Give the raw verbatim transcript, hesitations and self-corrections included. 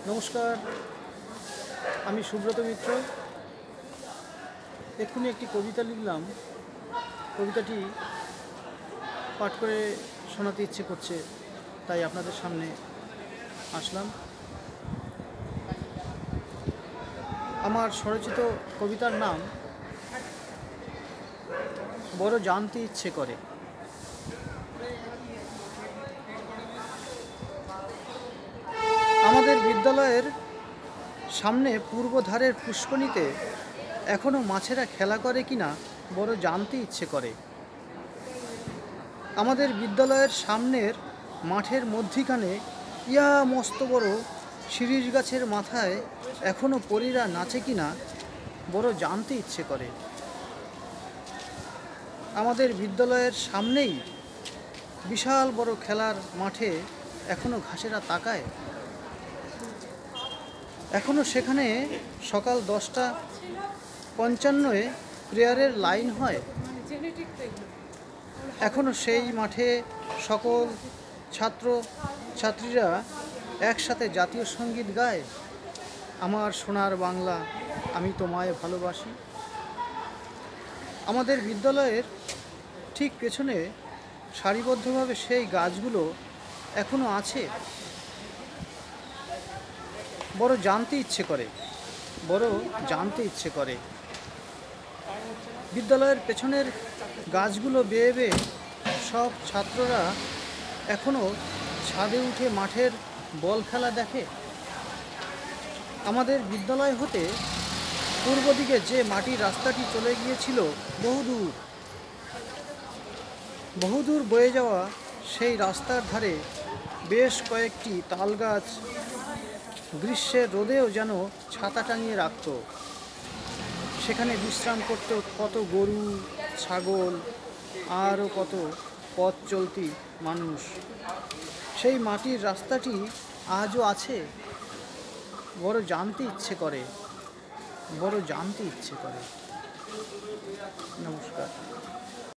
নমস্কার, আমি সুব্রত মিত্র। এক্ষুনি একটি কবিতা লিখলাম। কবিতাটি পাঠ করে শোনাতে ইচ্ছে করছে, তাই আপনাদের সামনে আসলাম। আমার স্বরচিত কবিতার নাম বড় জানতে ইচ্ছে করে। আমাদের বিদ্যালয়ের সামনে পূর্বধারের পুষ্করিণীতে এখনও মাছেরা খেলা করে কিনা বড় জানতে ইচ্ছে করে। আমাদের বিদ্যালয়ের সামনের মাঠের মধ্যিখানে ইয়া মস্ত বড় শিরীষ গাছের মাথায় এখনও পরীরা নাচে কিনা বড় জানতে ইচ্ছে করে। আমাদের বিদ্যালয়ের সামনেই বিশাল বড় খেলার মাঠে এখনও ঘাসেরা তাকায়। এখনও সেখানে সকাল দশটা পঞ্চান্নয় প্রেয়ারের লাইন হয়। এখনও সেই মাঠে সকল ছাত্র ছাত্রীরা একসাথে জাতীয় সঙ্গীত গায়, আমার সোনার বাংলা আমি তোমায় ভালোবাসি। আমাদের বিদ্যালয়ের ঠিক পেছনে সারিবদ্ধভাবে সেই গাছগুলো এখনও আছে। বড় জানতে ইচ্ছে করে, বড় জানতে ইচ্ছে করে। বিদ্যালয়ের পেছনের গাছগুলো বেয়ে বেয়ে সব ছাত্ররা এখনও ছাদে উঠে মাঠের বল খেলা দেখে। আমাদের বিদ্যালয় হতে পূর্ব দিকে যে মাটির রাস্তাটি চলে গিয়েছিল বহুদূর বহুদূর বয়ে যাওয়া সেই রাস্তার ধারে বেশ কয়েকটি তাল গাছ গ্রীষ্মের রোদেও যেন ছাতা টাঙিয়ে রাখত। সেখানে বিশ্রাম করত কত গরু, ছাগল, আরও কত পথ চলতি মানুষ। সেই মাটির রাস্তাটি আজও আছে। বড় জানতে ইচ্ছে করে, বড় জানতে ইচ্ছে করে। নমস্কার।